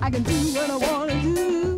I can do what I wanna do.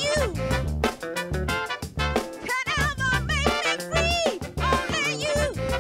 You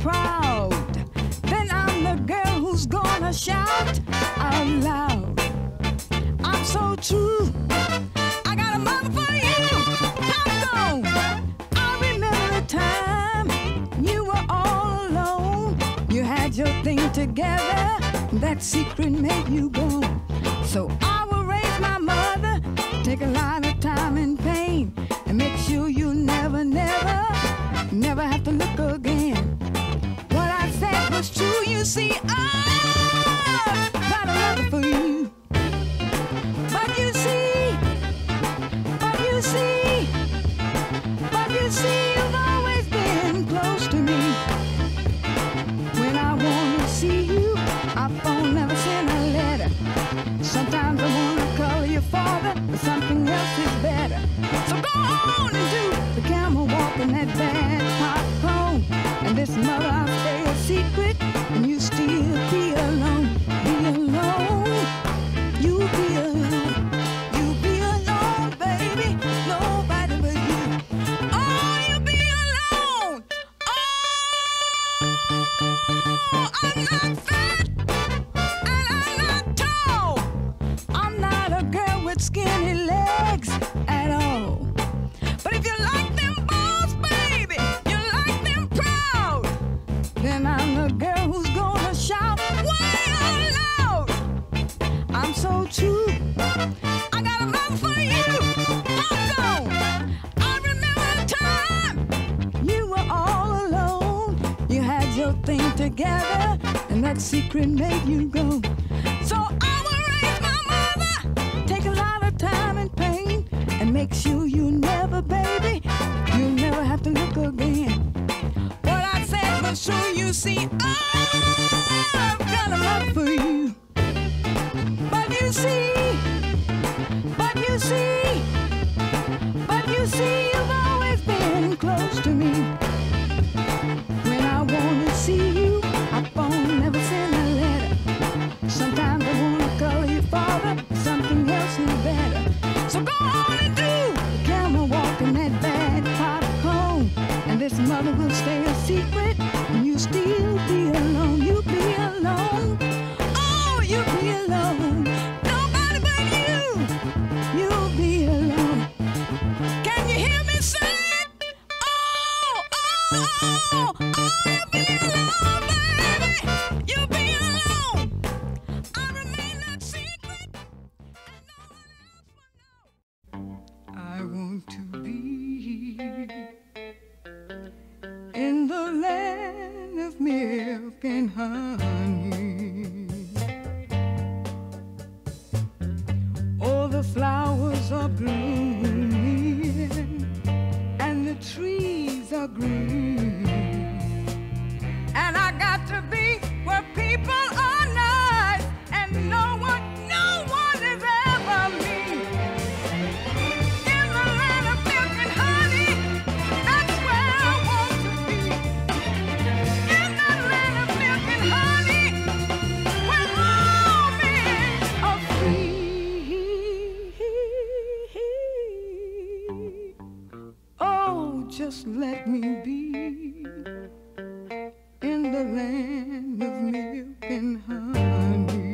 proud, then I'm the girl who's gonna shout out loud. I'm so true. I got a mother for you. Come on. I remember the time you were all alone. You had your thing together. That secret made you go. So I will raise my mother, take a lot of time and pain, and make sure you never, never, never have to look again. What I said was true, you see, I've got a love for you. But you see, you've always been close to me. When I wanna see you, I phone, never send a letter. Sometimes I wanna call your father, but something else is better. So go on and do the camel walk in that bad popcorn. And this mother, I'll stay a secret, and you still be alone, be alone. You be alone, you be alone, baby. Nobody but you. Oh, you be alone. Oh, I'm not fat and I'm not tall. I'm not a girl with skinny legs at all. But if you like them balls, baby, you like them proud, then I'm the girl who's gonna shout way out loud. I'm so true. I got a love for you. Hold on. I remember the time you were all alone. You had your thing together, and that secret made you go. So I will raise my mother, take a lot of time and pain, and make sure you never, baby, you never have to look again. What I said was true, you see, I've got a love for you. But you see, you've always been close to me. When I wanna see you, I phone, never send a letter. Sometimes I wanna call your father, something else is better. So go on and do the camel walk in that bad popcorn. And this mother will stay a secret, and you still be alone, you be alone. Oh, you be alone. Nobody but you, you'll be alone. Can you hear me say it? Oh, you be alone, baby. You be alone. I remain that secret, and no one else will know. I want to be in the land of milk and honey. Oh, the flowers are blooming and the trees are green, and I got to be where people are nice and no one is ever mean. In the land of milk and honey, that's where I want to be. In the land of milk and honey, where all men are free. Oh, just let me be in the land of milk and honey,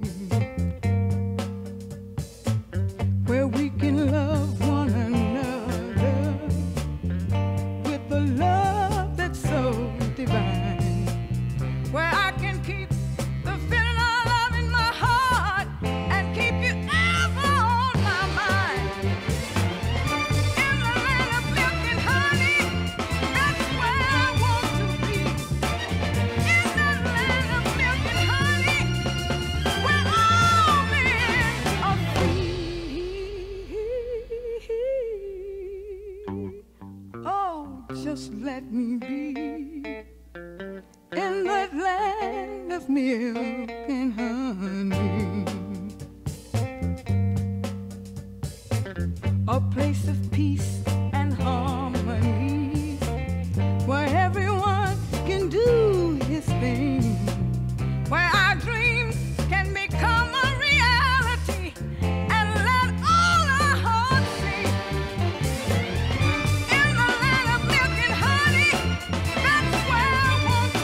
where we can love one another with the love that's so divine, where I can keep the feeling of love in my heart and keep you ever on my mind. In the land of milk and honey, that's where I want to be. In the land of milk and honey, where all men are free. Oh, just let me be in that land of milk and honey, a place of peace and harmony, where everyone can do his thing, where our dreams can become a reality, and let all our hearts sing. In the land of milk and honey, that's where I want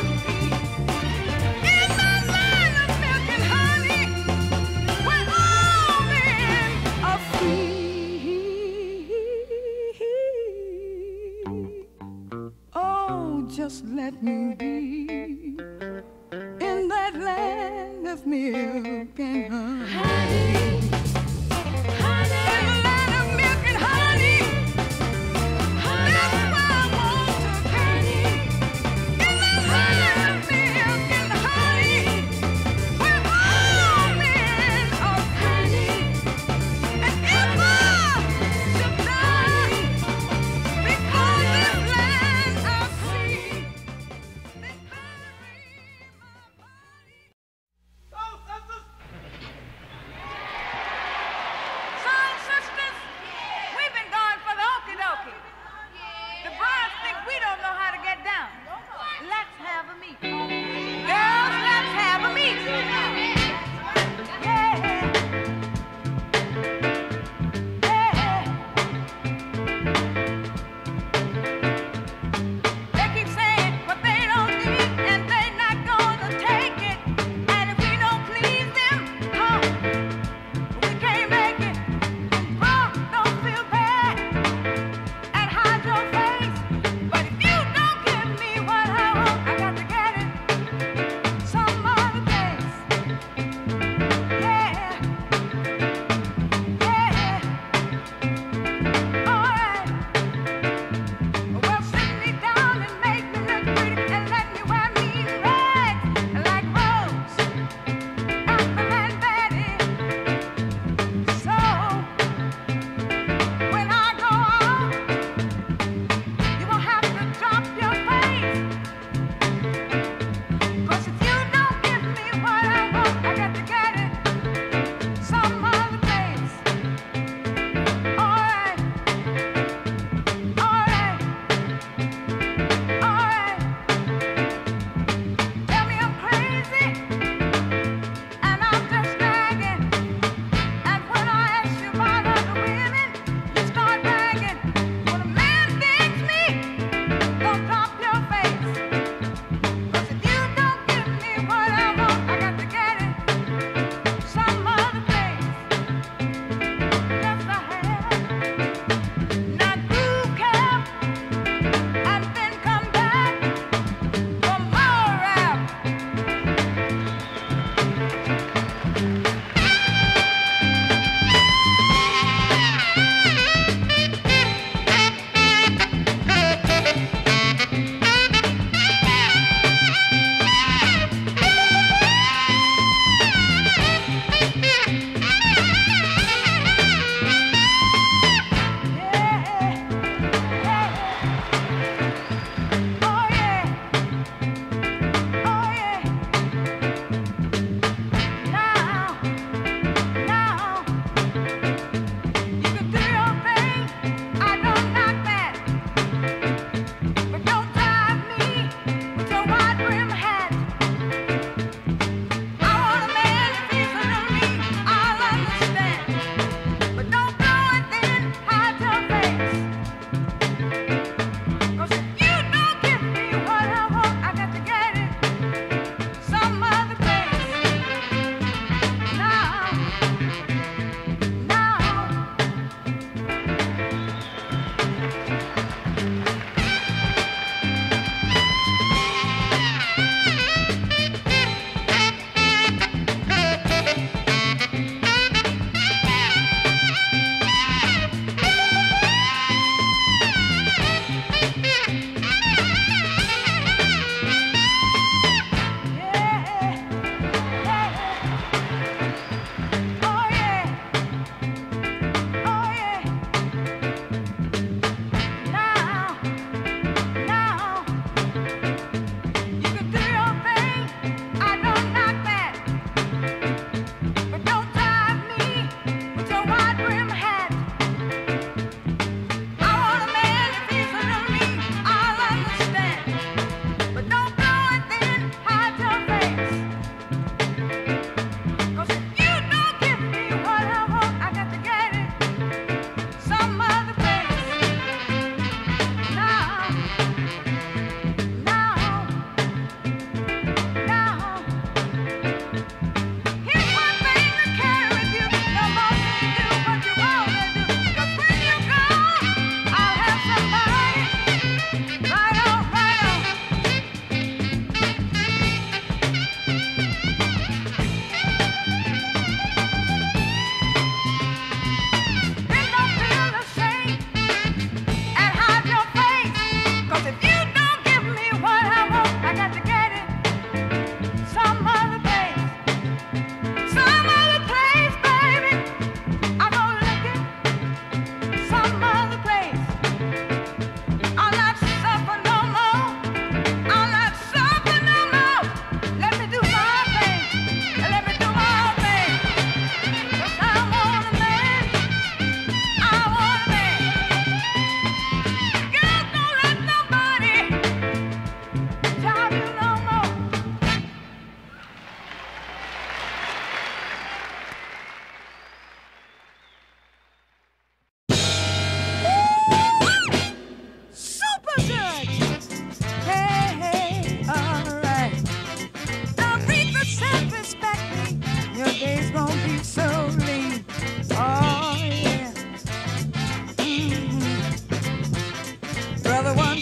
just let me be in that land of milk and honey. Honey, in the land of milk and honey. That's where I want to be. In the land of milk and honey, where all men are free. And if I should die because this land I see, then bury my body.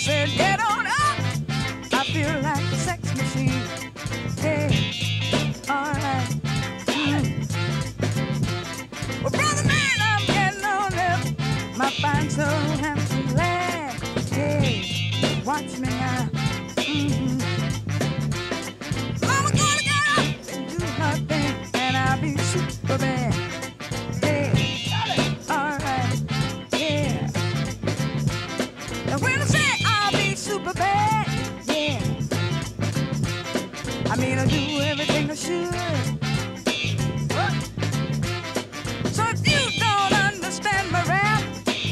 said, get on up. I feel like a sex machine. Hey, all right. Well, brother man, I'm getting on up. My fine so handsome lad. Hey, watch me now. Mama gonna get up and do her thing, and I'll be super bad. Hey, all right. Yeah. Now when I say I'll be super bad, yeah, I mean I'll do everything I should. So if you don't understand my rap,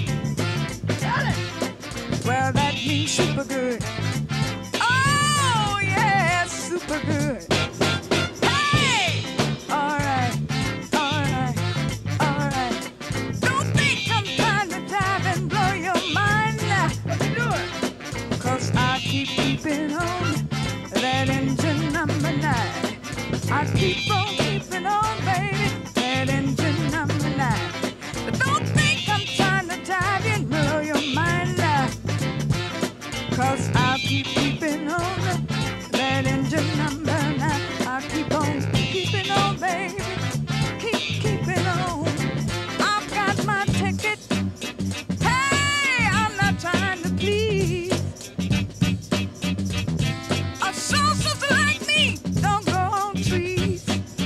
well, that means super good. Oh, yeah, super good. Hey! All right, all right, all right. Don't think I'm trying to dive and blow your mind now. Let me do it. 'Cause I keep keeping on that engine number 9. I keep on keeping on, baby, that engine number 9. But don't think I'm trying to dive and blow your mind now. 'Cause I'll keep keeping on that engine number 9. I'll keep on keeping on, baby. Keep keeping on. I've got my ticket. Hey, I'm not trying to please. A soul sister like me don't grow on trees.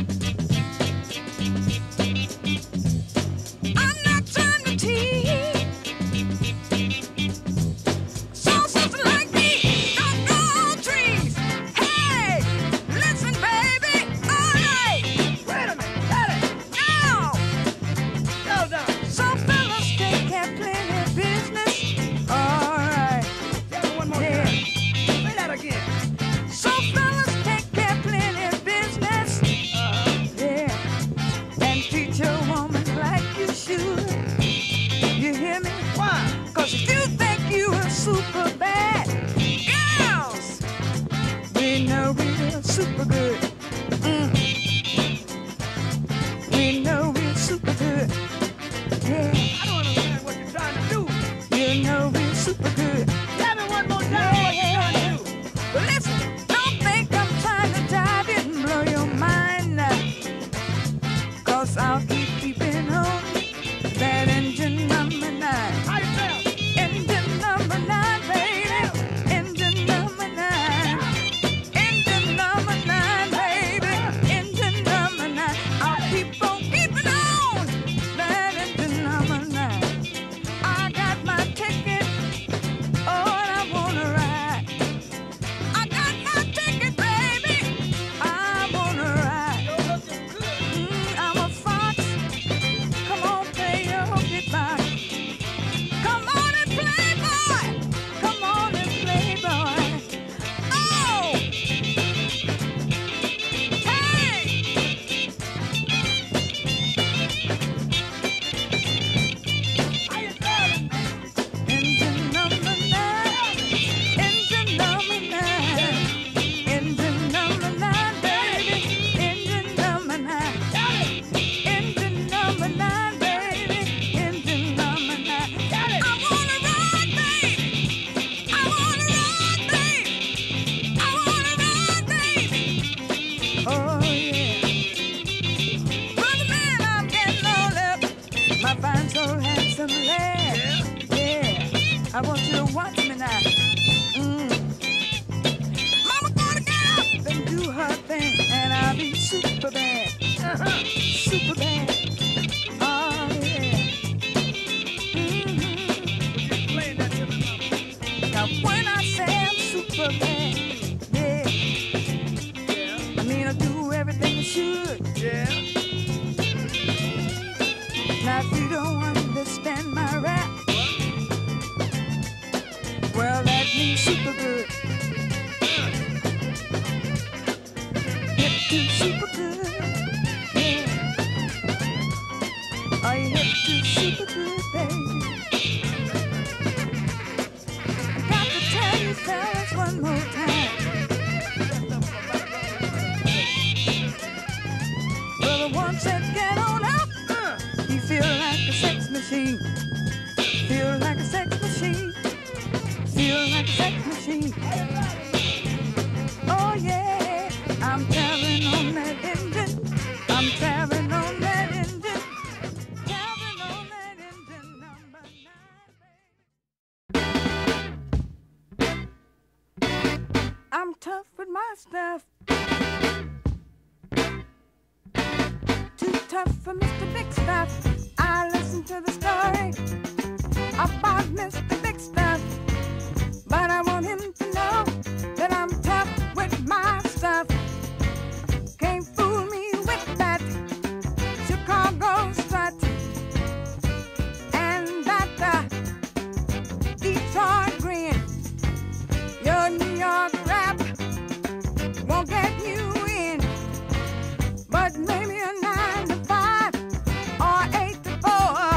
I'm not trying to tease. Soul sister like me don't grow on trees. Hey, listen, baby. All right. Wait a minute, got it. Now, Slow down. some fellas they can't play their business. All right. Tell me one more Yeah. time. Say that again. Some fellas they can't play their business. Yeah. And treat your woman like you should. You hear me? Why? 'Cause if you think you are super bad, girls, we know we're super good. We know we're super good. Yeah, I don't understand what you're trying to do. you know we're super good. Tell me one more time what you're trying to do. But listen, don't think I'm trying to dive in and blow your mind now. 'Cause I'll keep keeping on that engine number 9. How you feel? Engine number 9, baby. Engine number 9. Engine number 9, baby. Engine number 9. I'll keep on keeping on that engine number 9. I got my ticket. Oh, and I wanna ride. I got my ticket, baby. I wanna ride. You're looking good. I'm a fox. Come on, play your guitar. Come on and play, boy. Come on and play, boy. Oh! Hey! How you feeling? Engine number 9. Engine number 9. Engine number 9, baby. Engine number 9. Got it. Engine number 9, baby. Engine number 9. Got it. I wanna ride, baby. I wanna ride, baby. I wanna ride, baby. Oh yeah. Brother man, I'm getting all up. My fine so handsome lad. Yeah. I want you to watch me now. Mama gonna get up and do her thing, and I'll be super bad. Super bad. Oh yeah. Playing that different number. Now when I say I'm super bad, yeah, Yeah. I mean I do everything I should. Yeah. Now if you don't understand my rap, well that means super good. Hip to super good, yeah. Are you hip to super good, baby? I got to tell you fellas one more time. Well, the one said get on up. You feel like a sex machine. Feel like a sex machine. feel like a sex machine. Oh yeah, I'm traveling on that engine. I'm traveling on that engine. Traveling on that engine number 9. I'm tough with my stuff. Too tough for Mr. Big Stuff. I listen to the story about Mr. Big Stuff, but I want him to know that I'm tough with my stuff. Can't fool me with that Chicago strut and that Detroit grin. Your New York rap won't get you in, but maybe a 9 to 5 or 8 to 4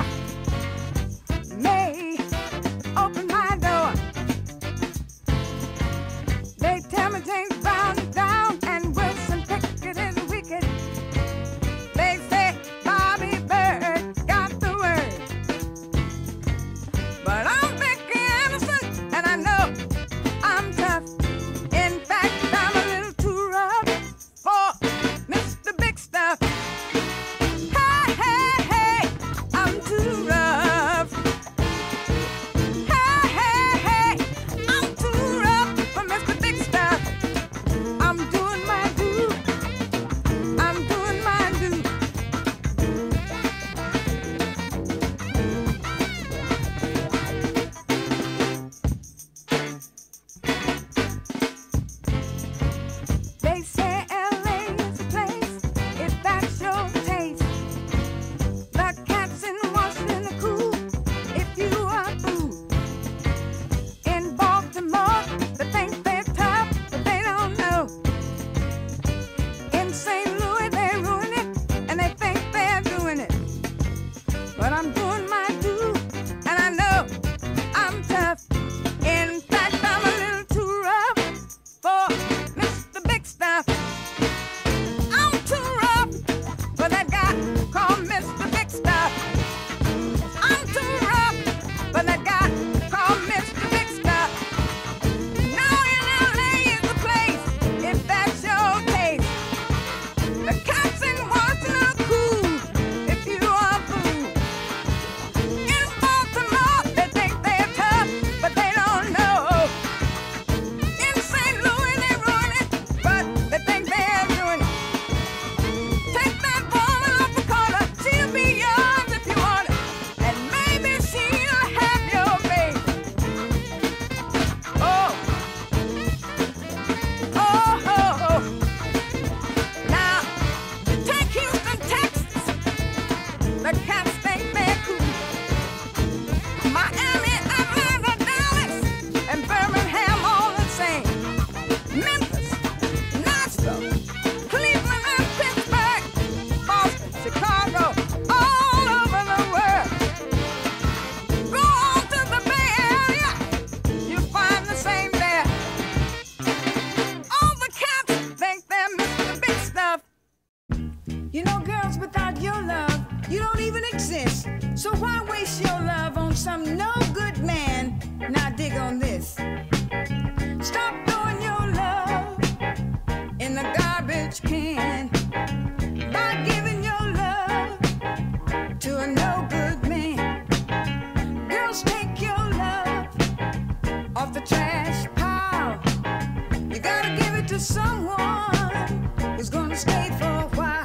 may open my door. They tell me James Brown is down and Wilson Pickett is wicked. They say Bobby Bird got the word, but I'm Vicky Anderson and I know I'm tough. In fact, I'm a little too rough for Mr. Big Stuff. Hey, hey, hey, I'm too rough. Hey, hey, hey, I'm too rough for Mr. Big Stuff. I'm doing my do. I'm doing my do. They say LA is a place, if that's your taste. The cats in Washington are cool, if you are fool. In Baltimore, they think they're tough, but they don't know. In St. Louis, they ruin it, and they think they're doing it. But I'm doing my do, and I know I'm tough. In fact, I'm a little too rough for Mr. Big Stuff. I'm too rough for that guy called Mr. Big Stuff. I'm too rough for that guy called Mr. Big Stuff. Now in LA is the place, if that's your taste. The cats in Washington are cool, if you are fool. In Baltimore, they think they're tough, but they don't know. In St. Louis, they ruin it, but they think they're doing it. Take that woman off the corner, she'll be yours if you want it, and maybe she'll have your baby. Oh, oh, oh, oh. Now, take Houston, Texas, the cats think they're cool. Miami, Atlanta, Dallas, and Birmingham all the same. Memphis, Nashville, Cleveland and Pittsburgh, Boston, Chicago, all over the world. Go on to the Bay Area, you'll find the same there. All the cats think they're Mr. Big Stuff. You know, girls, without your love, you don't even exist. So why waste your love on some no good man? Now dig on this. Stop throwing your love in the garbage can by giving your love to a no good man. Girls, take your love off the trash pile. You gotta give it to someone who's gonna stay for a while.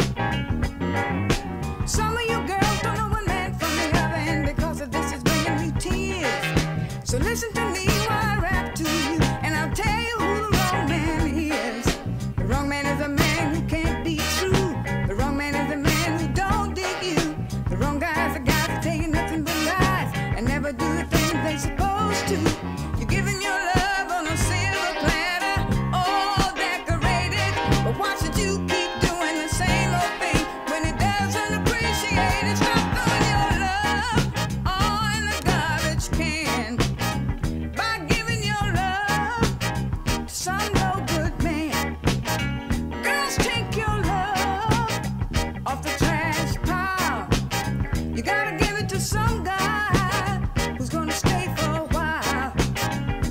Some of you girls don't know one man from the other, and because of this, it's bringing you tears. So listen to me while I rap to you, and I'll tell you who the wrong man is. The wrong man is a man who can't be true. The wrong man is a man who don't dig you. The wrong guy is a guy who's taking nothing but lies and never do the things they supposed to. You're giving your love on a silver platter, all decorated, but why should you keep doing the same old thing when it doesn't appreciate it? Stop throwing your love all in the garbage can by giving your love to some no good man. Girls, take your love off the trash pile. You gotta give it to some guy who's gonna stay for a while.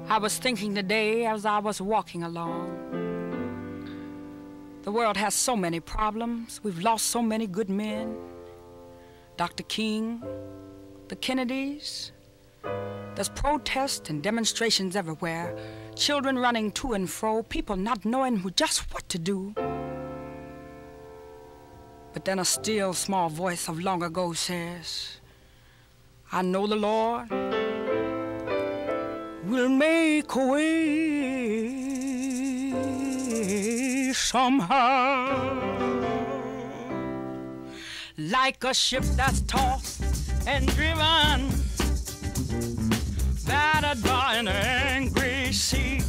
I was thinking today as I was walking along. The world has so many problems. We've lost so many good men. Dr. King, the Kennedys. There's protests and demonstrations everywhere. Children running to and fro. People not knowing just what to do. But then a still small voice of long ago says, I know the Lord will make a way somehow. Like a ship that's tossed and driven, battered by an angry sea.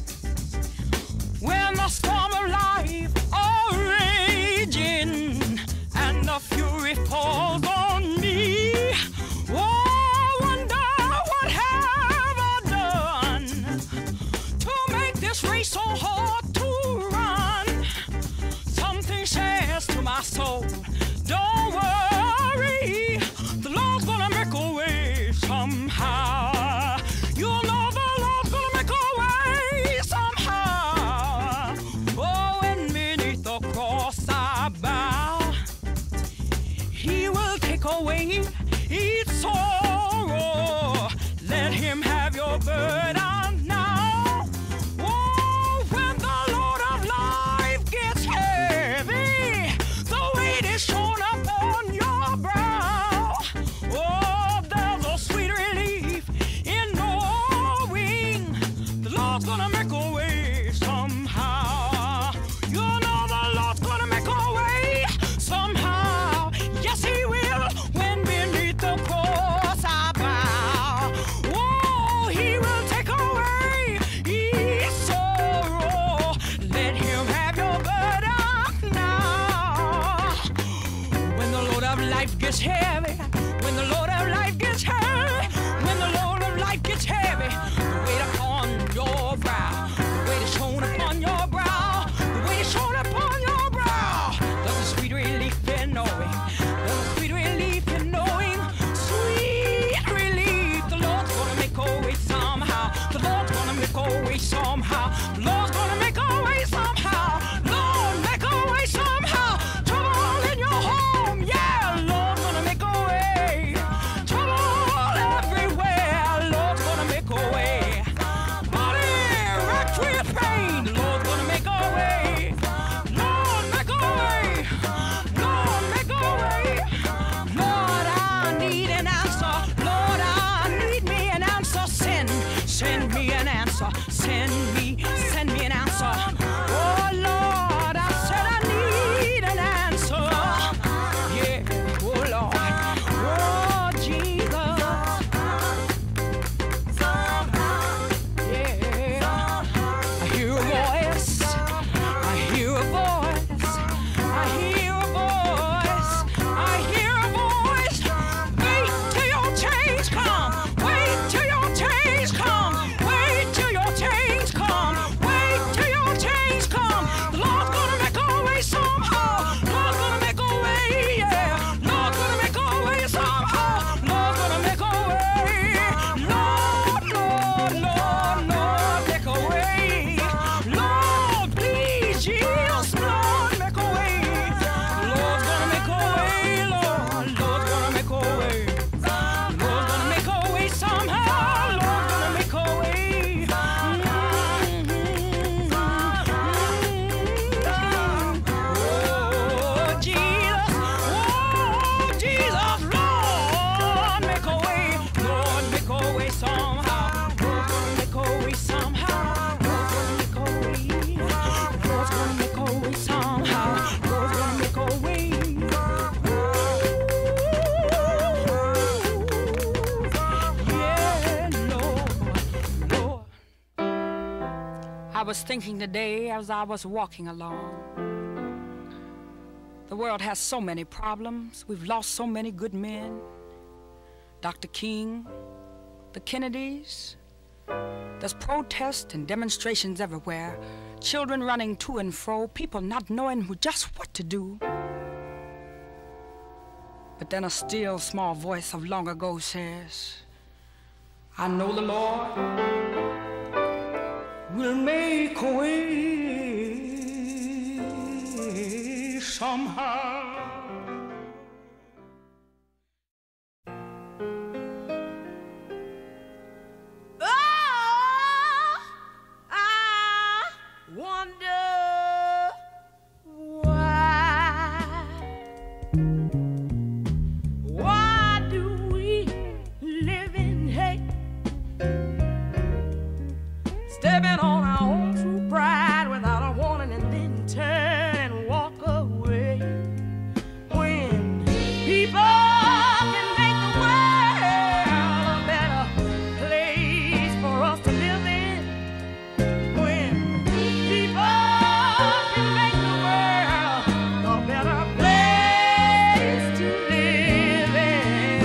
When the storm of life are raging and the fury falls on me, oh, I wonder what have I done to make this race so hard to run. Something says to my soul, don't worry, the Lord's gonna make a way somehow. You know the Lord's gonna make a way somehow. Oh, and beneath the cross I bow. He will take away each sorrow. Let him have your burden now. Oh, when the load of life gets heavy, the weight is shown upon your brow. Oh, there's a sweet relief in knowing the Lord's gonna make a way somehow. You know the Lord's gonna make a way somehow. Yes, he will when beneath the cross I bow. Oh, he will take away each sorrow. Let him have your burden now. When the load of life gets heavy, when the load of life gets heavy, when the load of life gets heavy, the weight upon your brow, the weight is shown upon your brow, the weight is shown upon your brow. There's a sweet relief in knowing, there's a sweet relief in knowing, sweet relief. The Lord's gonna make a way somehow. The Lord's gonna make a way somehow. The Lord's gonna make a way somehow. Lord, make a way somehow. Trouble in your home, yeah. Lord's gonna make a way. Trouble everywhere. Lord's gonna make a way. Body racked with pain. The Lord's gonna make a way. Lord, make a way. Lord, make a way. Lord, I need an answer. Lord, I need me an answer. Send me an answer. Send me an answer. Oh Lord, I said I need an answer. Yeah, oh Lord, oh Jesus. Yeah, I hear a voice. I hear a voice. I hear a voice. I hear a voice. Wait till your change come. Wait till your change come. Wait till your change come. Wait till your change come. The Lord's gonna make a way somehow. Lord's gonna make a way, yeah. Lord's gonna make a way somehow. Lord's gonna make a way. Lord, Lord, Lord, Lord, make a way. Lord, please, Jesus, Lord, make a way. Lord's gonna make a way, Lord. Lord's gonna make a way. Lord's gonna make a way somehow. Lord's gonna make a way. Oh, Jesus. Oh, Jesus. Lord, make a way. Lord, make a way somehow. Lord's gonna make a way somehow. Lord's gonna make a way. Lord's gonna make a way somehow. Lord's gonna make a way. Yeah, Lord, Lord. I was thinking today as I was walking along. The world has so many problems. We've lost so many good men. Dr. King, the Kennedys. There's protests and demonstrations everywhere. Children running to and fro. People not knowing just what to do. But then a still small voice of long ago says, I know the Lord will make a way somehow. Stepping on our own true pride without a warning and then turn and walk away. When people can make the world a better place for us to live in. When people can make the world a better place to live in.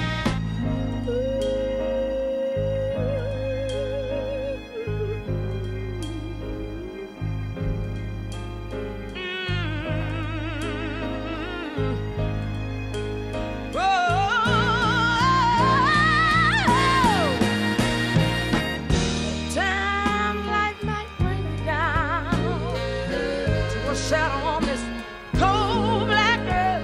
Shadow on this cold black earth.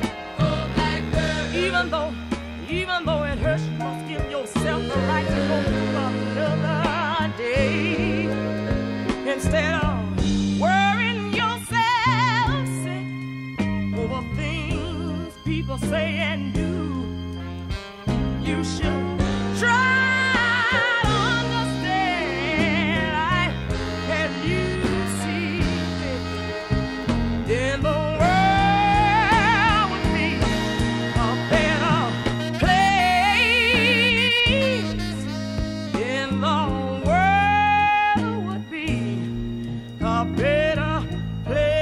Even though it hurts, you must give yourself the right to go through another day. Instead of worrying yourself sick over things people say and do, you should try to understand life as you see it. Then the world would be a better place. Then the world would be a better place.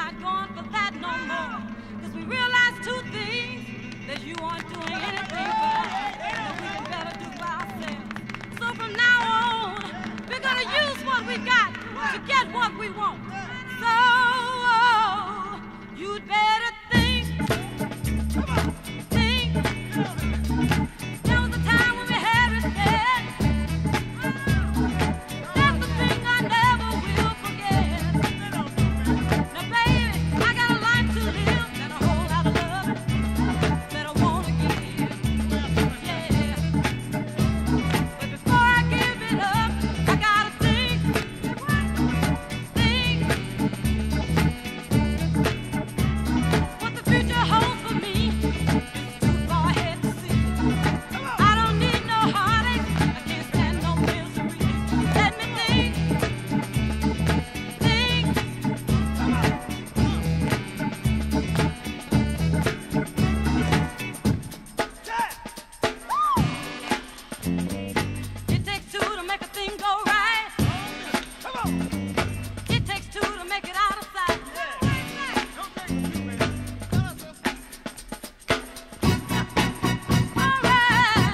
not going for that no more. Because we realized two things, that you aren't doing anything for us, and that we can better do by ourselves. So from now on, we're going to use what we got to get what we want. So you'd better think. There was a time when we had respect. That's the thing I never will forget. Now, baby, I got a life to live and a whole lot of love that I wanna give. Yeah. But before I give it up, I gotta think. What the future holds for me is too far ahead to see. I don't need no heartache, I can't stand no misery. Let me think. It takes two to make a thing go right. It takes two to make it out of sight. All right.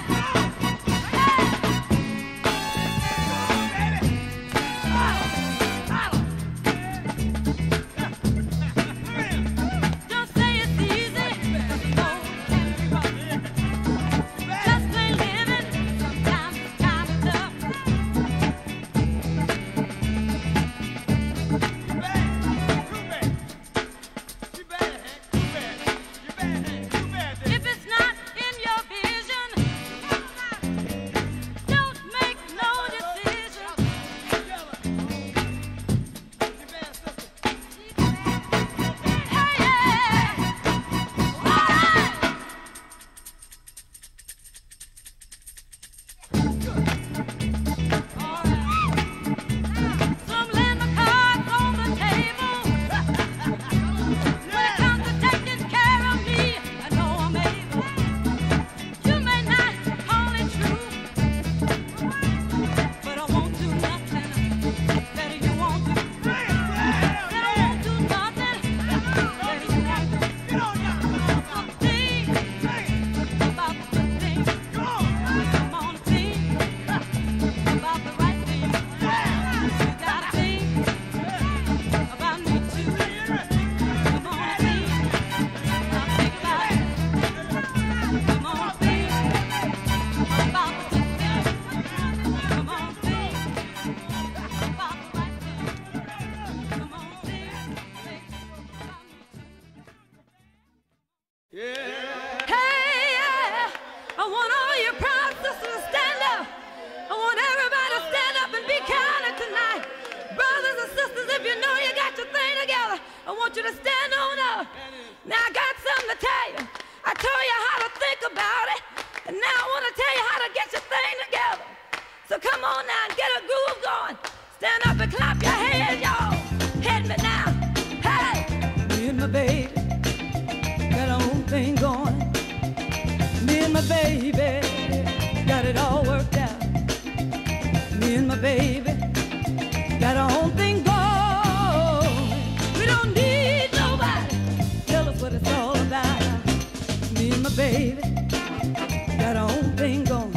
Don't say it's easy, 'cause you know it can be rough. Just plain living, sometimes it's kind of tough. If it's not in your vision, don't make no decision. Hey, yeah. All right. So I'm laying my cards on the table. When it comes to taking care of me, I know I'm able. You may not call it true, but I won't do nothing that you won't do. Said I won't do nothing that you won't do. So think about the good things. Come on, think about the right things. You gotta think about me too. Come on, think. Now think about it. Come on, think about the good things. Come on, think about the right things. Come on, think about me too. Hey, yeah. I want all your proud sisters to stand up. I want everybody to stand up and be counted tonight. Brothers and sisters, if you know you got your thing together, I want you to stand on up. Now I got something to tell you. I told you how to think about it, and now I want to tell you how to get your thing together. So come on now and get a groove going. Stand up and clap your hands, y'all. Hit me now. Hey, me and my baby got our own thing going. Me and my baby got it all worked out. Me and my baby got our own thing going. We don't need nobody tell us what it's all about. Me and my baby got our own thing going.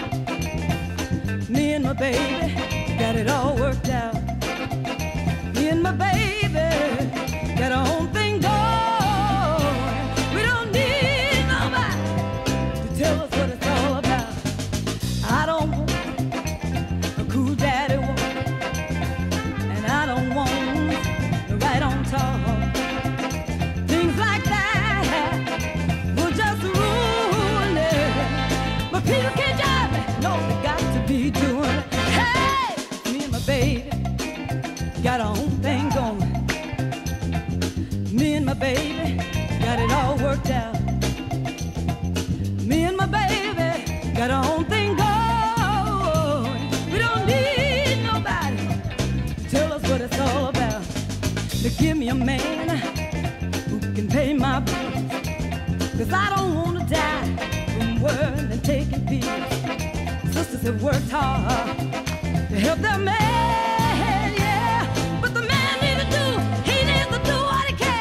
Me and my baby got it all worked out. Me and my baby got our own thing going. We don't need nobody to tell us what it's all about. I don't want a cool daddy walk, and I don't want the right on talk. Things like that will just ruin it. But people can't drive me. No, they got to be doing it. Hey, me and my baby got our own thing going. Me and my baby got it all worked out. Me and my baby got our own thing going. We don't need nobody to tell us what it's all about. To give me a man who can pay my bills, 'cause I don't want to die from worrying and taking pills. Sisters have worked hard to help their man, yeah. But the man needs to do what he can.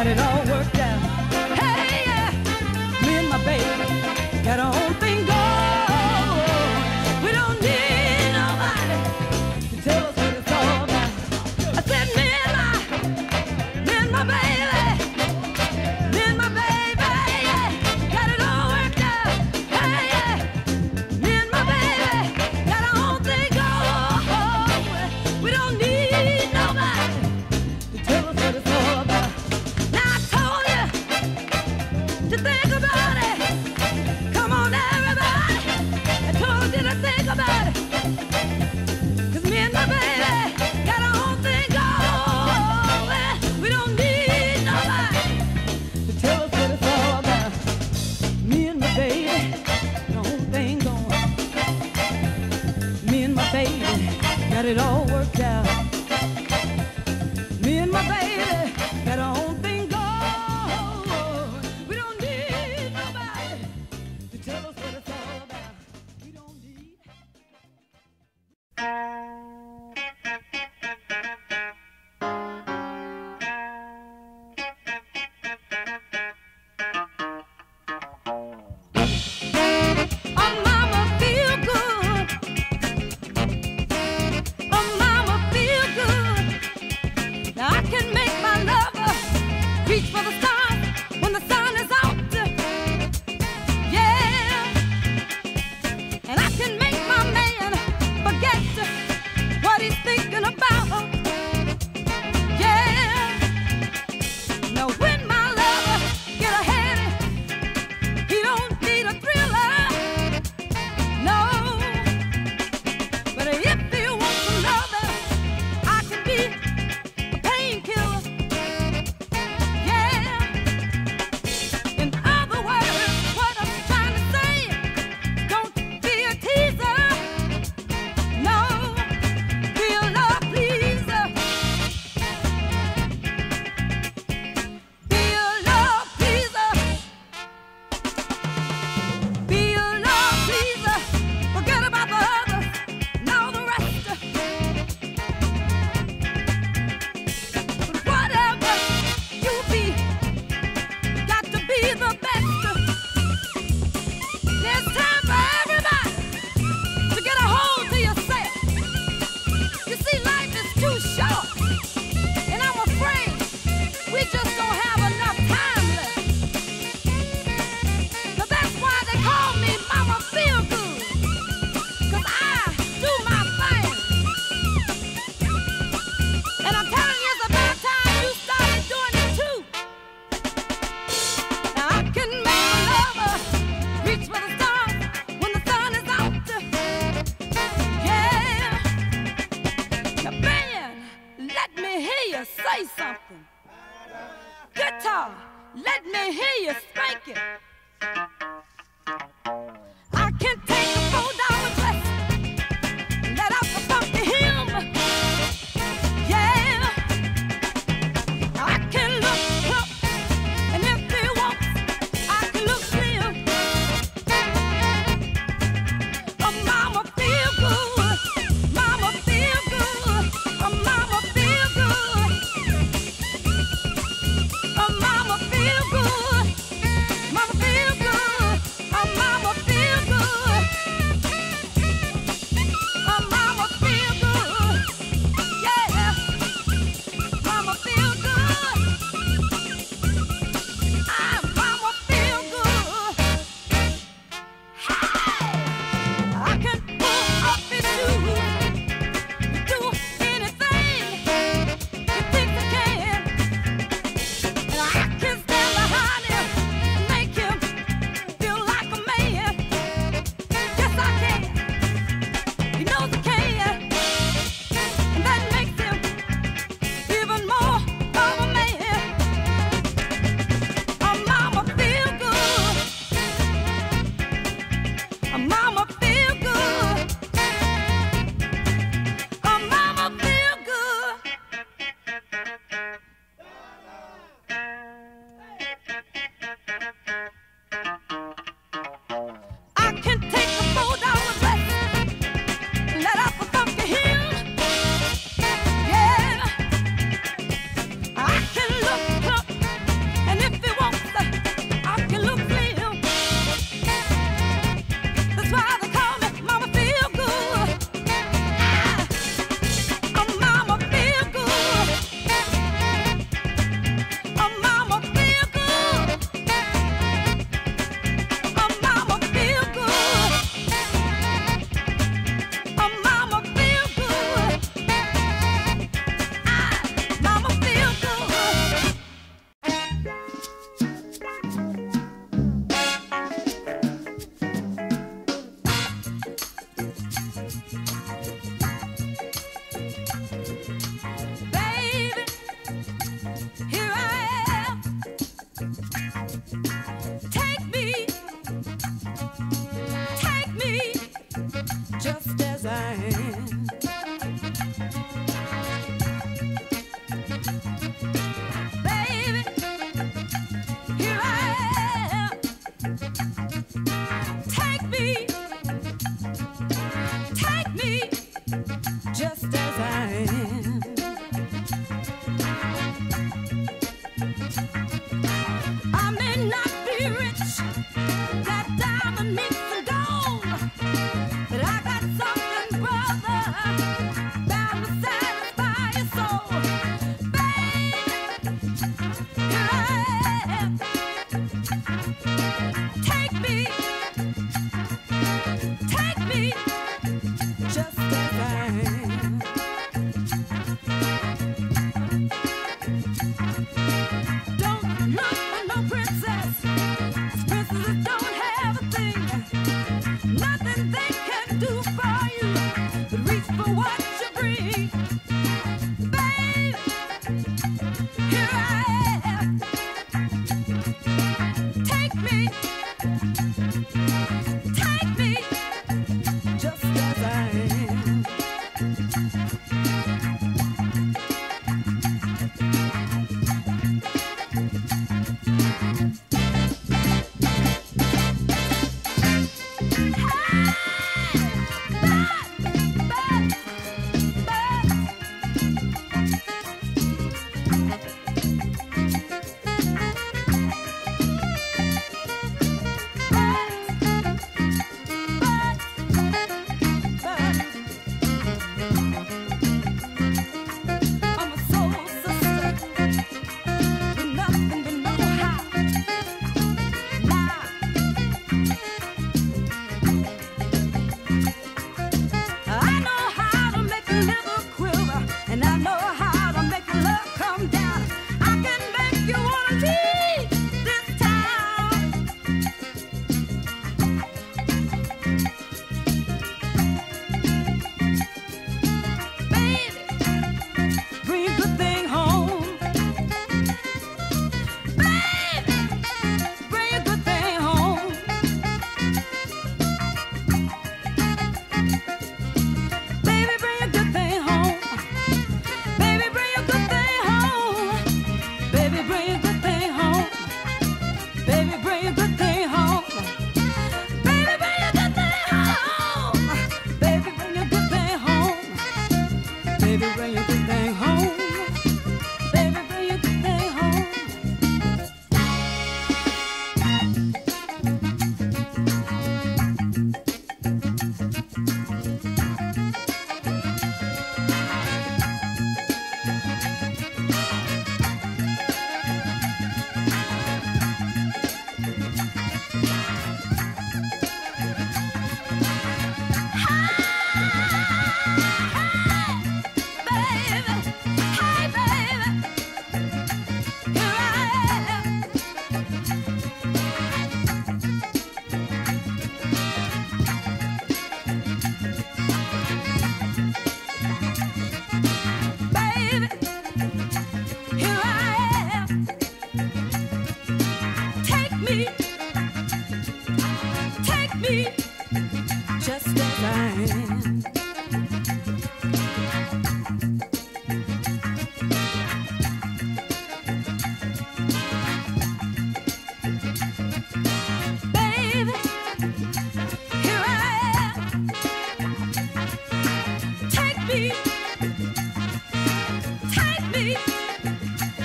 got it all worked out. Hey, yeah, me and my baby got our own thing going. We don't need nobody to tell us what it's all about. I said me and my baby, yeah, got it all worked out. Hey, yeah, me and my baby got our own thing going. We don't need nobody to tell us what it's all about. Now I told you to think about it. Come on, everybody. I told you to think about it. 'Cause me and my baby got our own thing going. We don't need nobody to tell us what it's all about. Me and my baby got our own thing going. Me and my baby got it all worked out. Me and my baby got our own thing going. We don't need nobody to tell us what it's all about. We don't need. Oh, mama, feel good. Oh, mama, feel good. Now I can make my lover reach for the stars when the sun is out. Yeah. And I can make my man forget what he's thinking about. Yeah. Now when my lover get ahead, he don't need a thriller. No. But if he wants some loving, I can be a painkiller. Yeah. In other words, what I'm trying to say, don't be a teaser. No. Be a love pleaser. Be a love pleaser. Be a love pleaser. Forget about the others and all the rest. But whatever you be, you got to be the best. There's time for everybody to get a hold to yourself. You see, life is too short, and I'm afraid we just don't have enough time left. So that's why they call me Mama Feel Good, 'cause I do my thing. And I'm telling you, it's about time you started doing it too. Now I can make a lover reach for the stars when the sun is out. Yeah. Now, band, let me hear you say something. Guitar, let me hear you spank it. I can take a $4 dress, let out the funky hymn. Yeah. I can look up, and if he wants, I can look slim. Oh, mama feel good. Mama feel good. Oh, mama feel good. Oh, mama feel good. Mama feel good. Oh, mama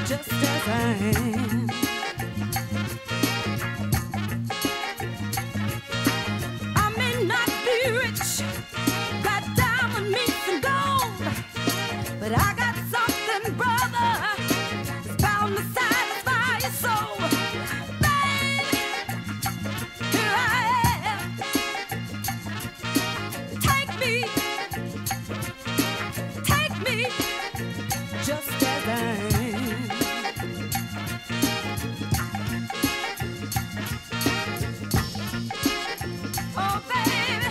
just as I am. I may not be rich, got diamond meats and gold, but I got something, brother, that's bound to satisfy your soul. Baby, here I am. Take me just as I am. Oh, baby,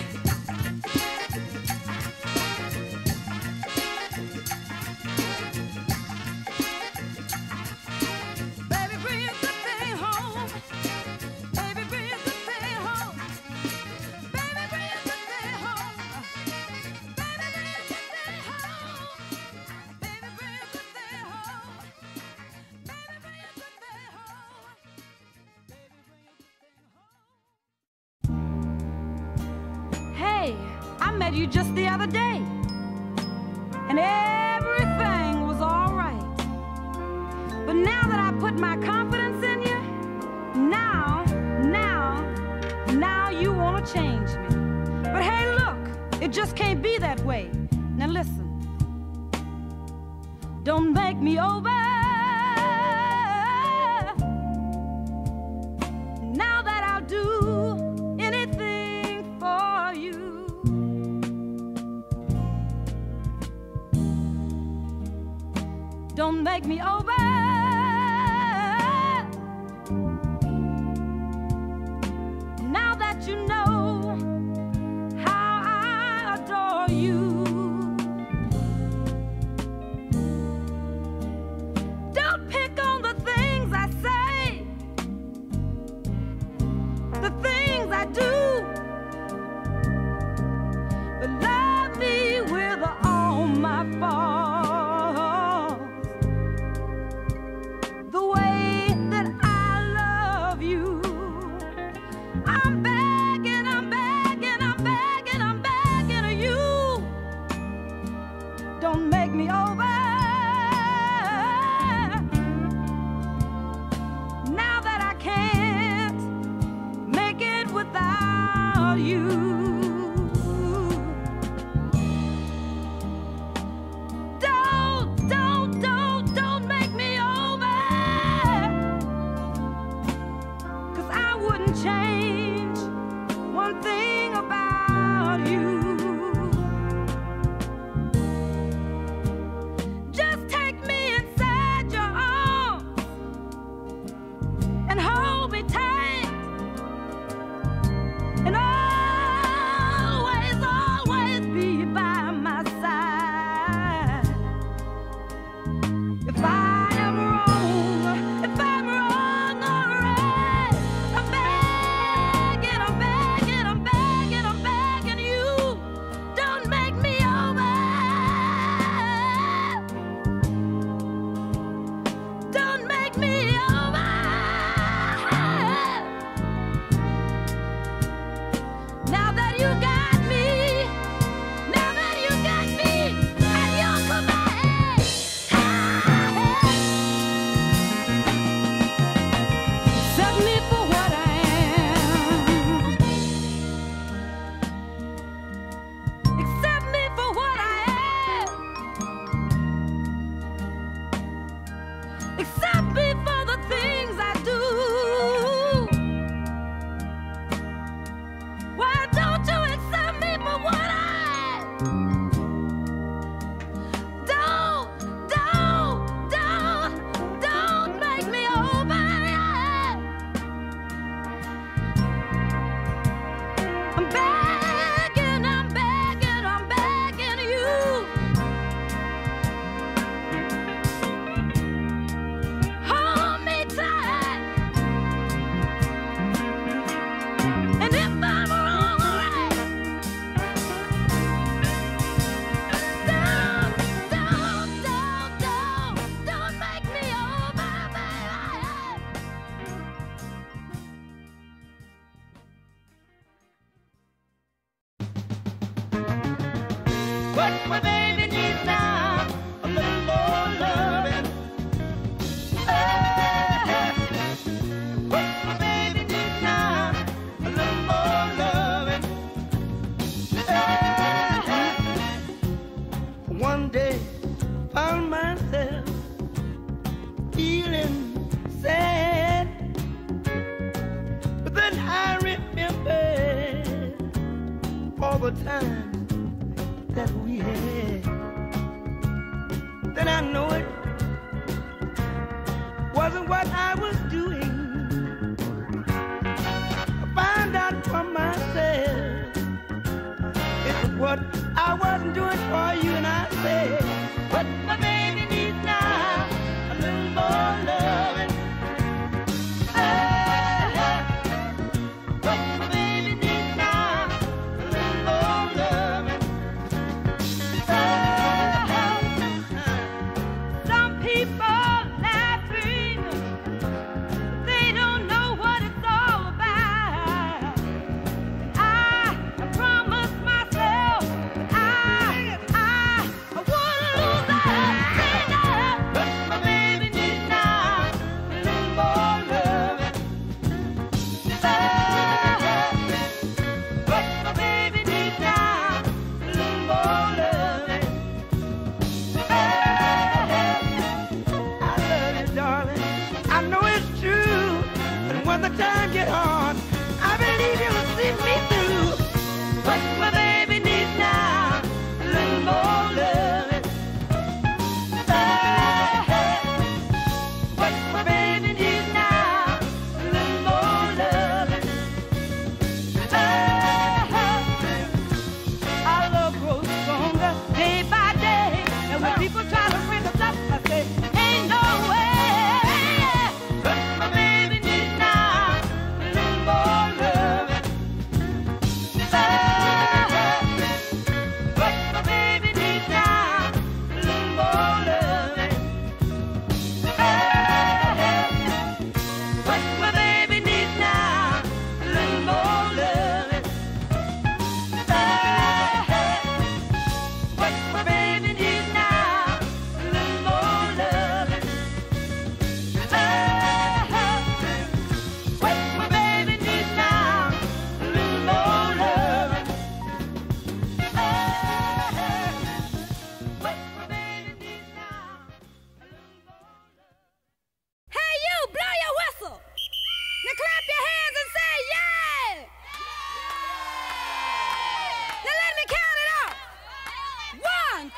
baby, bring a good thing home. Baby, bring a good thing home. Baby, bring a good thing home. Baby, bring a good thing home. Baby, bring a good thing home. Baby, bring a good thing home. Baby, bring a good thing home. Hey, I met you just the other day, and everything was all right. But now that I put my confidence in you, now you want to change me. But hey, look, it just can't be that way. Now listen, don't make me over. Now that I'll do anything for you. Don't make me over. Now that you know how I adore you. Don't pick on the things I say, the things I do, but love me with all my faults, the way that I love you. I'm begging, I'm begging, I'm begging, I'm begging of you. Don't make me over. Now that I can't make it without you. Don't make me over. 'Cause I wouldn't change one thing about you. Just take me inside your arms and hold me tight, and always, always be by my side. If I am wrong, if I'm wrong or right, I'm begging, I'm begging, I'm begging, I'm begging you. Don't make me over. Don't make me over. Now that you got me, now that you got me at your command. Accept me for what I am. Accept me for what I am. Accept me for the things I do. Why don't you accept me for what I am? Don't make me over. I'm begging, I'm begging, I'm begging you. wonderful time that we had. Then I know it wasn't what I was doing. I find out for myself it was what I wasn't doing for you, and I said, but my baby needs now a little more loving. But my baby needs now a little more loving. Some people laughing, they don't know what it's all about. I promised myself I wouldn't lose that. But my baby needs now a little more loving. But my baby needs now a little more loving. I love you, darling. I know it's true. And when the time gets hard, I believe you'll see me through. But my baby needs now a little more loving. But my baby needs now a little more loving. Our love grows stronger day by day. And when people try to bring us up, I say, ain't no way. But my baby needs now a little more loving. But my baby needs now a little more loving. But my baby needs now a little more loving. But my baby needs now a little more loving. But my baby needs now a little more loving. But my baby needs now a little more loving. Hey, you, blow your whistle. Now clap your hands and say, yeah. Now let me count it off. 1,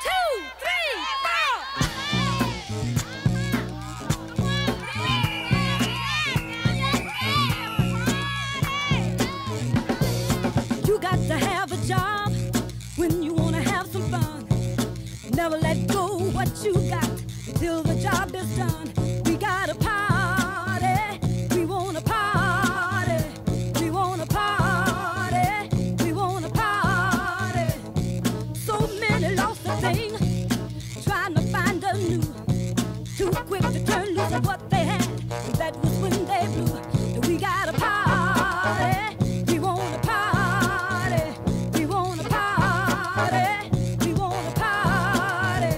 2, 3, 4. You got to have a job when you want to have some fun. Never let go what you got till the job is done. We got a party. We want to party. We want to party. We want to party. So many lost the thing, trying to find a new. Too quick to turn loose of what they had. That was when they blew. We got a party. We want to party. We want to party. We want to party.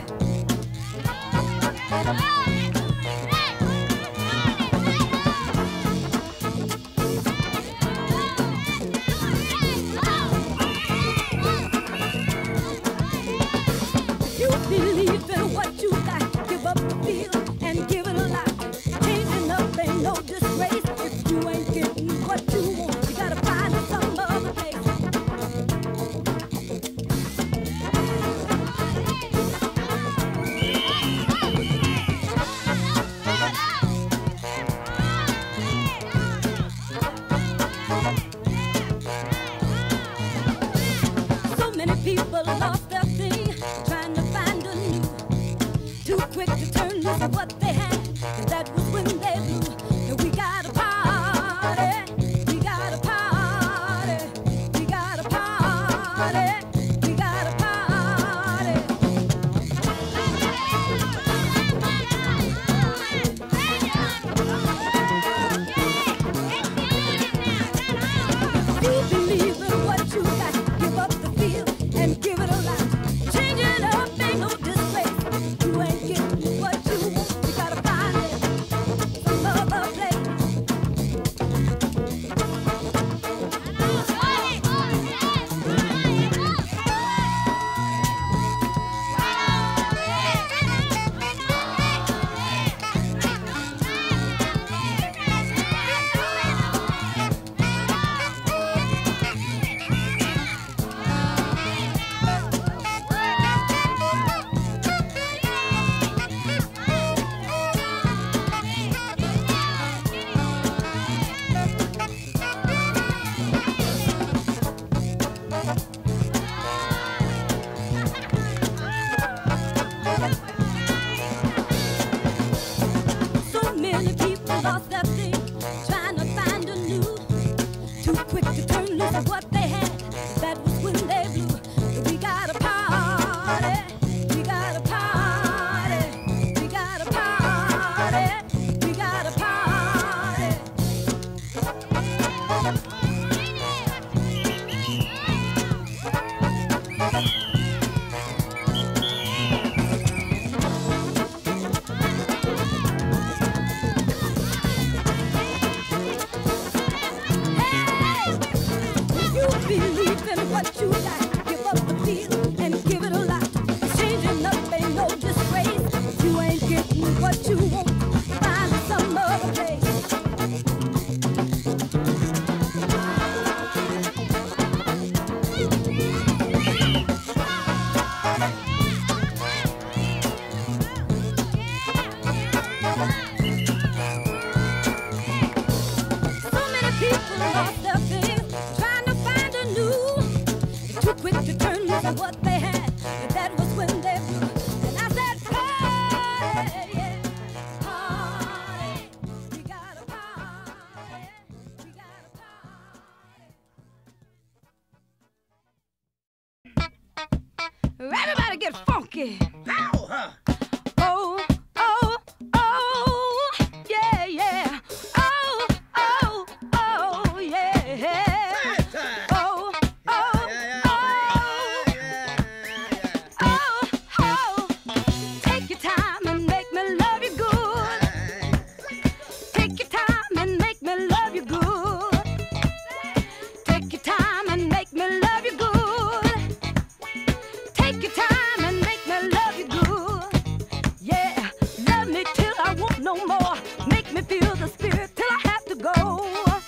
You believe in what you got, give up the field and give it a lot. Changing up ain't no disgrace if you ain't giving So many people lost their things, trying to find a new. Too quick to turn from what they had, but that was when they blew. And I said, party, yeah, party. We got a party. We got a party. Everybody get funky. Oh, oh, oh, yeah, yeah. Oh, oh, oh, yeah. Oh, oh, oh, oh, oh. Take your time and make me love you good. Take your time and make me love you good. Take your time and make me love you good. Take your time and make me love you good. Yeah, love me till I won't no more. Make me feel the spirit till I have to go.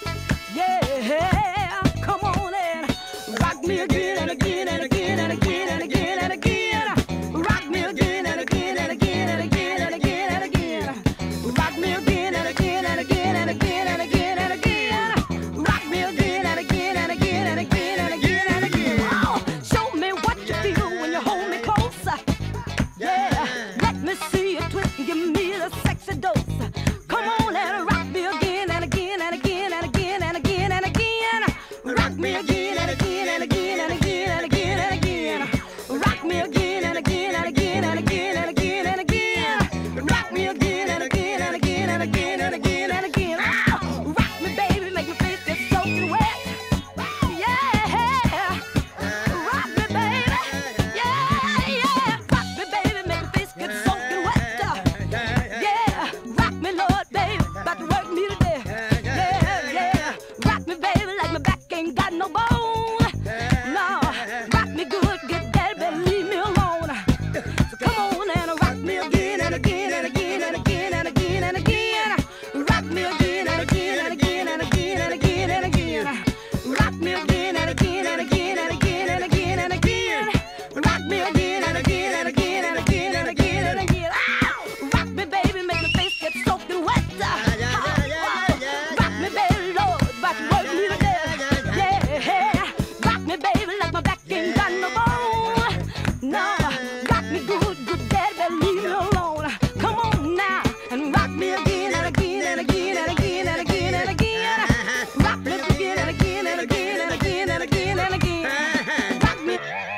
Yeah, come on and rock me again and again and again and again and again and again. Rock me again and again and again and again and again and again. Rock me again and again and again and again and again and again. Rock me again and again and again and again and again and again. Oh, show me what you feel when you hold me closer. Yeah, let me see you twist and give me the sexy dose. Come on and rock me again and again and again and again and again and again. Rock me again and again and again and again and again and again. Rock me again and again and again and again and again and again. Rock me again and again and again and again and again and again. Oh, rock me, baby, make me face get soaking wet. Yeah, rock me, baby. Yeah, yeah, rock me, baby, make me face get soaking wet. Yeah, rock me, Lord, baby, about to work me to death. Yeah, yeah, rock me, baby, like my back ain't got no bone. No, rock me good, good daddy, better leave me alone. So come on and rock me again and again and again and again and again and again. Rock me again and again and again and again and again and again. Rock me again and again and again and again and again and again. Rock me again and again and again and again and again and again. Rock me, baby, make my face get soaking wet. Rock me, baby, Lord, about to work me to death. Yeah, rock me, baby, like my back ain't got no bone. No, rock me good, good daddy, better leave me alone. Come on now and rock me again and again and again and again and again and again. Rock me again and again and again and again and again and again. Rock me.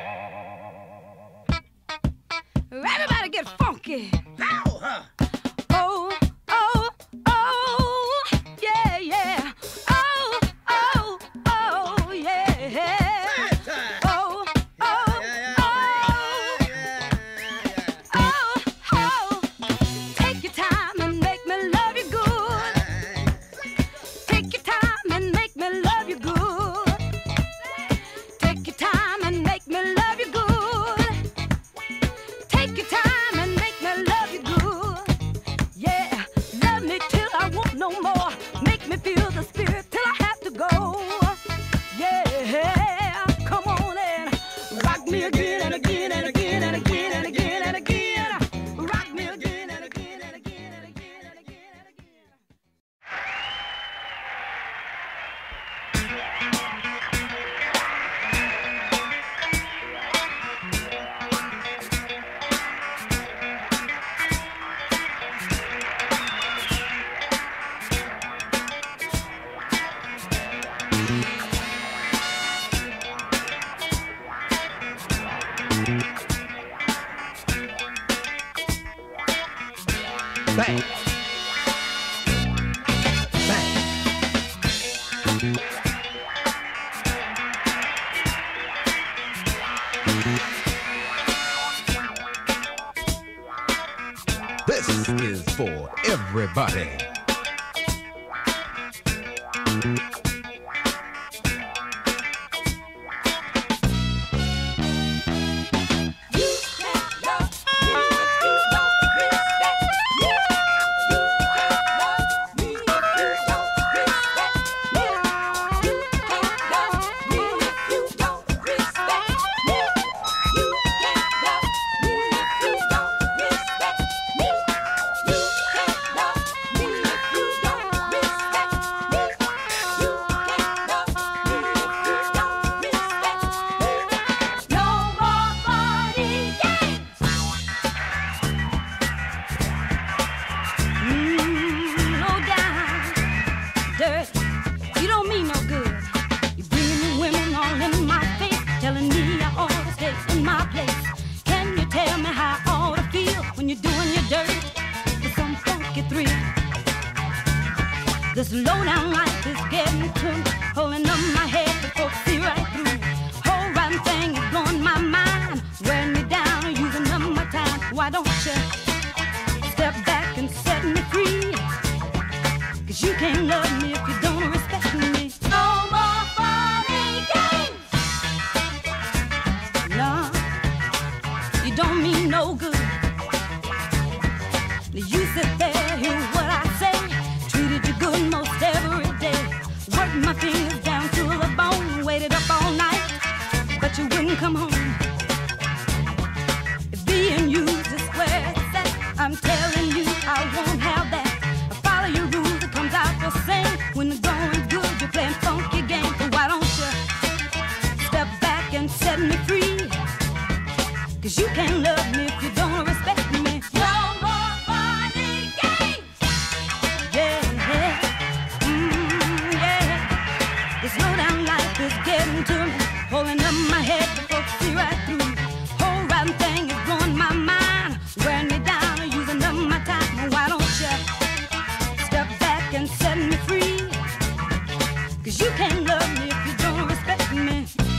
Everybody get funky. Oh, oh, oh, yeah, yeah. Oh, oh, oh, yeah. Oh, oh, oh, oh, oh. Take your time and make me love you good. Take your time and make me love you good. Take your time and make me love you good. Take your time and make me love you good. Yeah, love me till I won't no more. Make me feel the spirit till I have to go. Yeah, come on and rock me again and again and again and again and again and again. Rock me again and again and again and again and again and again. Bang. Bang. This is for everybody. This low-down life is getting to me, pulling up my head before see right through. Whole rotten thing is blowing my mind, wearing me down and using up my time. Why don't you step back and set me free? 'Cause you can't love me if you don't respect me. No more funny games. No, you don't mean no good. You sit there, hear what I say. Treated you good most every day. Worked my fingers down to the bone. Waited up all night, but you wouldn't come home. If being used is where it's at, I'm telling you I won't have that. I follow your rules, it comes out the same. When the going's good, you're playing funky games. So why don't you step back and set me free? 'Cause you can't love me if you don't respect me. No more funny games. Yeah, yeah, yeah. This low-down life is getting to me, holding up my head before I see right through. Whole rotten thing is blowing my mind, wearing me down and using up my time. Why don't you step back and set me free? 'Cause you can't love me if you don't respect me.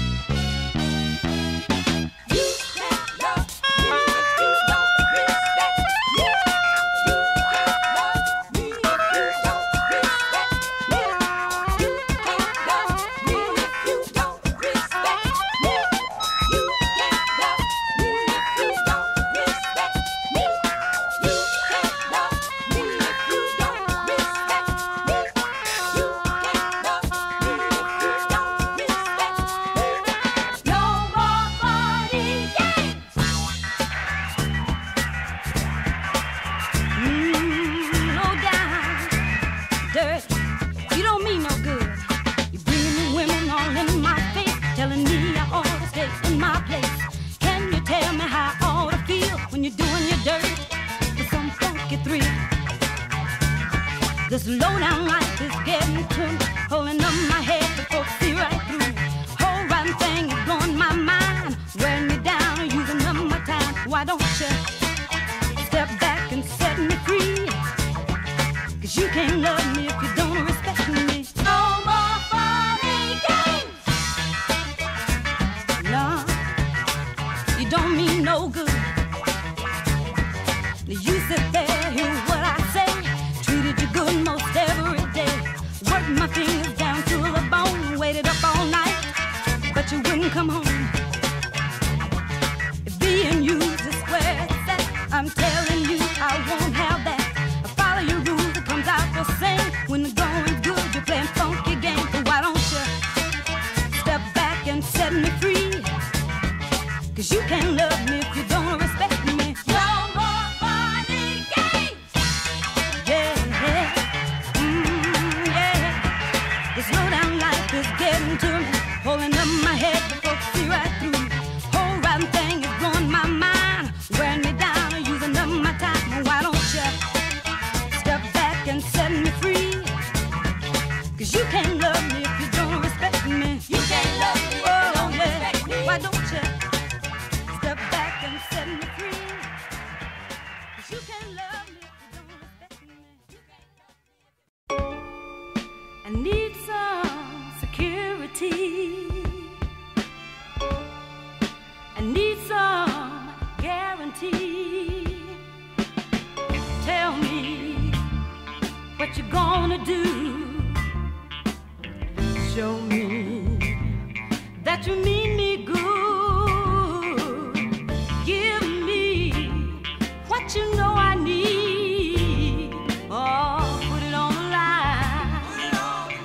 This low-down life is getting to me, holding up my head before I see right through. Whole rotten thing is blowing my mind, wearing me down and using up my time. Why don't you step back and set me free? 'Cause you can't love me if you don't respect me. No more funny games. No, you don't mean no good. You sit there, hear what I say. Treated you good most every day. Worked my fingers down to the bone. Waited up all night, but you wouldn't come home. If being used is where it's at, I'm telling you I won't have that. I follow your rules, it comes out the same. When the going's good, you're playing funky games. So why don't you step back and set me free? 'Cause you can't love me if you don't respect me. No more funny games. Yeah, yeah, yeah. This low-down life is getting to me, holding up my head before I see right through. Whole rotten thing is blowing my mind, wearing me down and using up my time. Why don't you step back and set me free? 'Cause you can't love me if you don't respect me. You can't love me if you don't respect me. Why don't you step back and set me free? 'Cause you can't love me if you don't respect me. I need some security. I need some guarantee. Tell me what you're gonna do. Show me that you mean me good. Give me what you know I need. Oh, put it on the line. Put it on the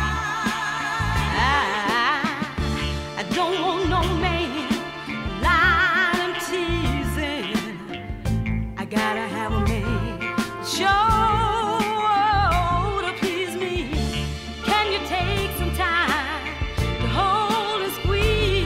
line. I don't want no man lying and teasing. I gotta have a man sure to please me. Can you take some time to hold and squeeze?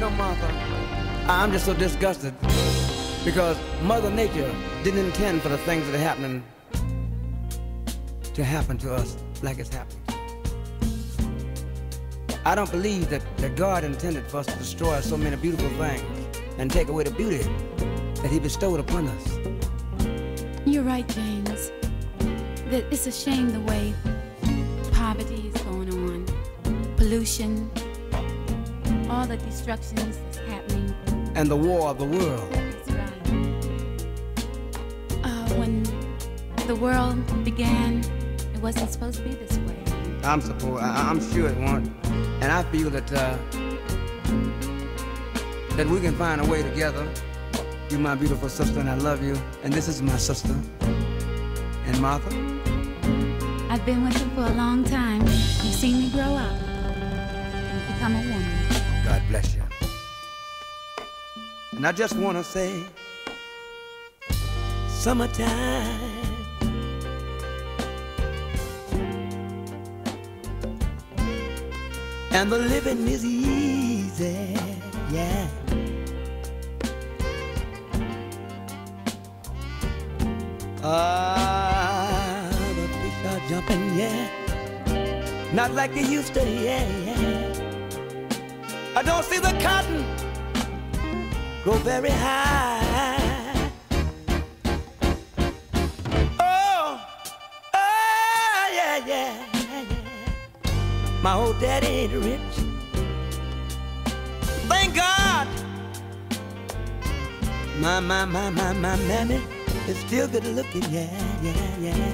know, Martha, I'm just so disgusted because Mother Nature didn't intend for the things that are happening to happen to us like it's happening. I don't believe that God intended for us to destroy so many beautiful things and take away the beauty that He bestowed upon us. You're right, James. That it's a shame the way poverty is going on, pollution, all the destructions that's happening. And the war of the world. That's right. When the world began, it wasn't supposed to be this way. I'm sure it won't. And I feel that that we can find a way together. You're my beautiful sister, and I love you. And this is my sister. And Martha? I've been with you for a long time. You've seen me grow up and become a woman. God bless you. And I just want to say, summertime. And the living is easy, yeah. The fish are jumping, yeah. Not like they used to, yeah, yeah. I don't see the cotton grow very high. Oh, yeah, yeah, yeah. My old daddy ain't rich. Thank God. My mammy is still good looking, yeah, yeah, yeah.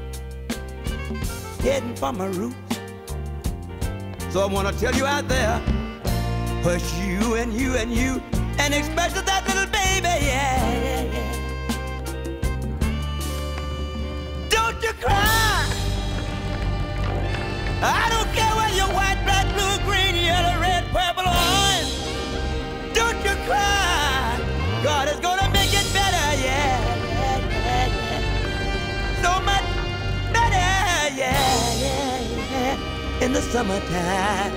Heading for my roots. So I wanna tell you out there, hush you and you and you, and especially that little baby, yeah, yeah, yeah. Don't you cry. I don't care whether you're white, black, blue, green, yellow, red, purple, or orange. Don't you cry. God is gonna make it better, yeah, yeah, yeah, yeah. So much better, yeah, yeah, yeah. In the summertime.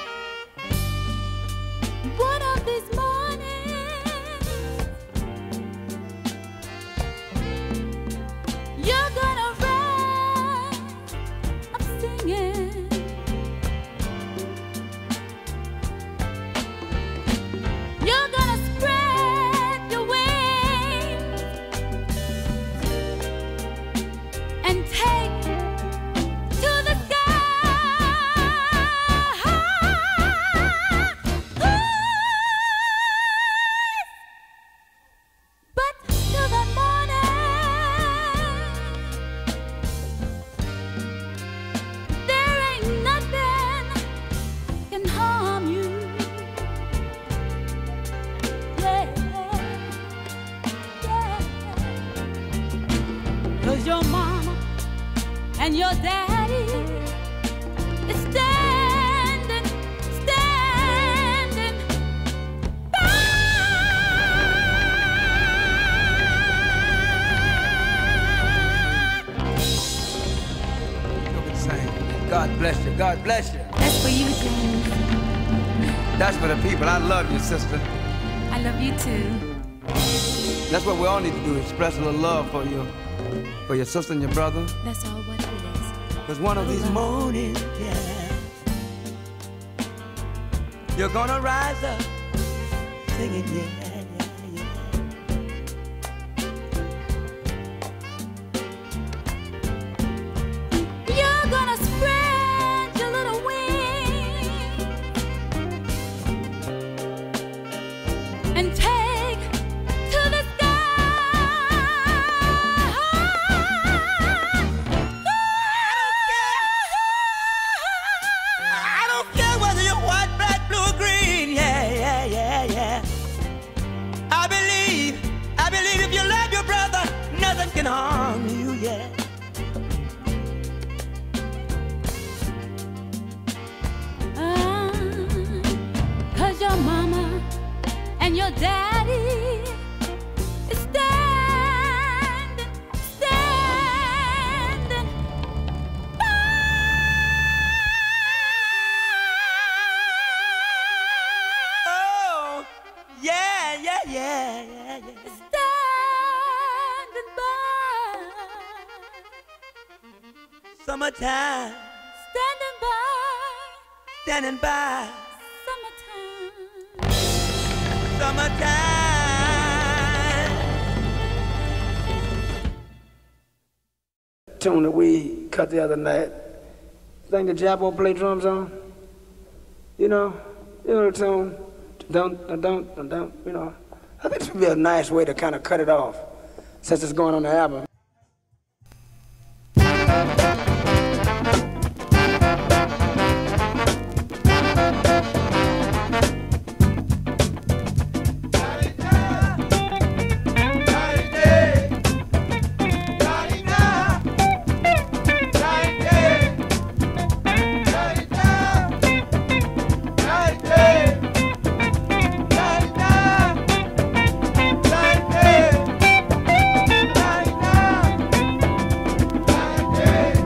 One of these mornings, you're gonna rise up singing. You're gonna spread your wings and take to the but till the morning, there ain't nothing can harm you. Yeah, yeah. 'Cause your mama and your daddy is standing God bless you, God bless you. That's for you, James. That's for the people. I love you, sister. I love you too. That's what we all need to do, express a little love for your sister and your brother. That's all what it is. Cause one of these mornings, yeah, you're gonna rise up singing, yeah, yeah, yeah. You're gonna spread your little wings and take to the I don't care whether you're white, black, blue, or green, yeah, yeah, yeah, yeah. I believe if you love your brother, nothing can harm you, yeah. Cause your mama and your daddy is standing Oh, Summertime, Standing by, standing by. summertime. Summertime. Tune that we cut the other night. Think the Japo play drums on? You know the tune. Don't, you know. I think this would be a nice way to kind of cut it off, since it's going on the album. Yeah.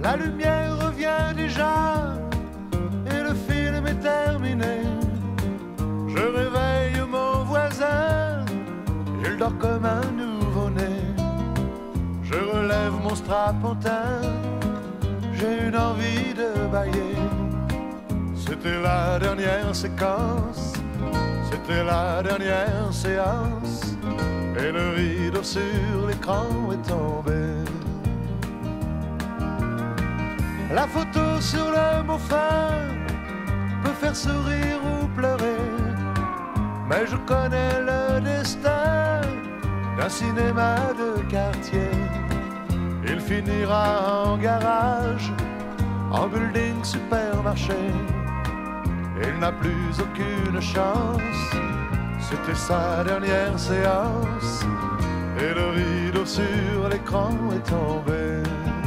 La lumière revient déjà et le film est terminé. Je réveille mon voisin, il dort comme un nouveau-né. Je relève mon strapontin, j'ai une envie de bâiller. C'était la dernière séquence, c'était la dernière séance, et le rideau sur l'écran est tombé. La photo sur le mot fin peut faire sourire ou pleurer, mais je connais le destin d'un cinéma de quartier. Il finira en garage, en building supermarché. Il n'a plus aucune chance, c'était sa dernière séance, et le rideau sur l'écran est tombé.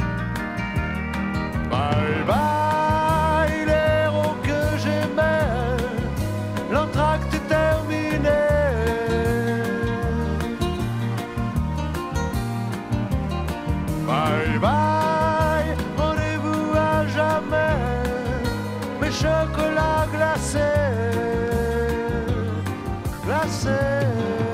Bye bye, l'héros que j'aimais, l'entracte est terminé. Bye bye, rendez-vous à jamais, mes chocolats glacés, glacés.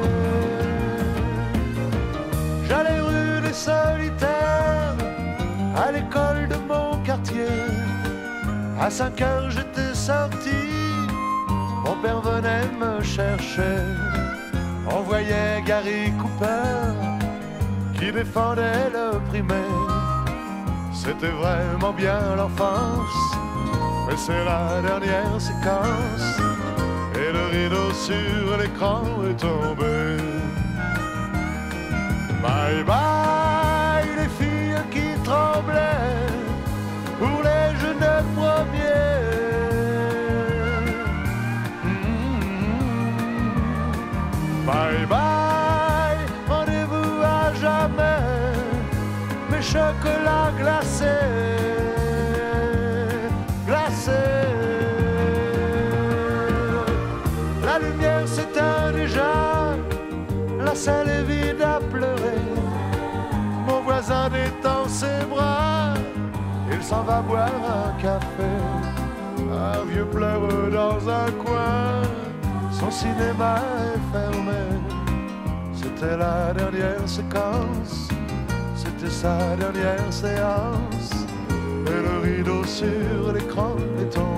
J'allais rue des Solitaires, à l'école de mon quartier. À 5 heures j'étais sorti, mon père venait me chercher. On voyait Gary Cooper qui défendait le primaire. C'était vraiment bien l'enfance, mais c'est la dernière séquence, et le rideau sur l'écran est tombé. Bye bye, les filles qui tremblaient pour les jeunes premiers. Bye bye, rendez-vous à jamais, mes chocolats glacés, glacés. La lumière s'éteint déjà, la salle est vide à pleurer. Mon voisin détend ses bras, il s'en va boire un café. Un vieux pleure dans un coin, son cinéma est fermé. C'était la dernière séquence, c'était sa dernière séance, et le rideau sur l'écran est tombé.